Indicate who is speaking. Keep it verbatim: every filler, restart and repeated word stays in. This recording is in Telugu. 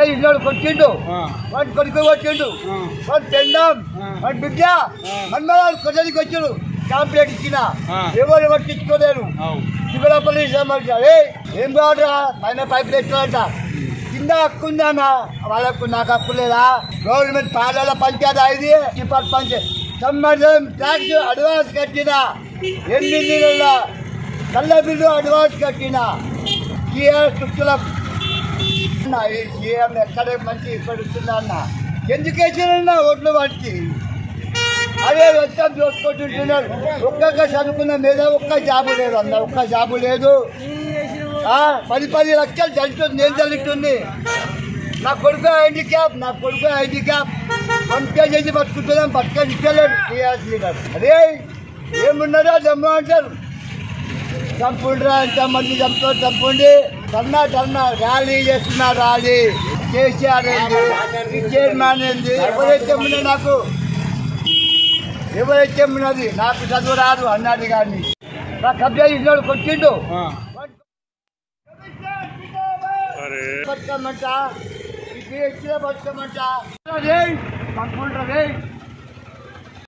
Speaker 1: ఇచ్చినాడు కొట్టిండు వాడి కొడుకు కొట్టిండు వాడు తిండం వాడి బిడ్డ మన్మరాలు కొట్టడానికి వచ్చాడు కాంప్లైంట్ ఇచ్చిన ఎవరు పట్టించుకోలేరు శివరాపల్లి సమాచారు ఏం కావట్రా పైన పైపులు ఎట్టాలంట కింద హక్కు ఉందన్నా వాళ్ళకు నాకు హక్కు లేదా గవర్నమెంట్ పాఠశాల పంచాయతీ ఇది మున్సిపల్ పంచాయతీ సంబంధం ట్యాక్స్ అడ్వాన్స్ కట్టిన ఎనిమిది నెలల కళ్ళ బిల్లు అడ్వాన్స్ కట్టిన సీఆర్ చుట్టులకు సీఎం ఎక్కడ మంచి ఇప్పుడుతున్నా అన్న ఎందుకు వేసినా ఓట్లు వాటికి అదే వచ్చాం చూసుకుంటుంటున్నారు ఒక్కొక్క చదువుకున్న మీద ఒక్క జాబు లేదు అన్న ఒక్క జాబు లేదు పది పది లక్షలు చల్లుతుంది నేను చల్లుతుంది నా కొడుకు హ్యాండిక్యాప్ నా కొడుకు హ్యాండిక్యాప్ పంపికే చేసి బతుకుంటున్నాం బతుకొని ఇచ్చలేడు టీఆర్ఎస్ లీడర్ అదే ఏమున్నారో జమ్ము అంటారు చంపుండ్రా ఎంతమంది చంపుతారు చంపుండి టన్నా టన్నా ర్యాలీ చేస్తున్నా ర్యాలీ కేసీఆర్ ఏంది చైర్మన్ ఏంది ఎవరైతే ఉన్నా నాకు ఎవరైతే ఉన్నది నాకు చదువు రాదు అన్నది కానీ నా కబ్జా ఇచ్చినాడు కొట్టిండు బతుకమ్మంట బతుకమ్మంట రే పంపుండ్రా రే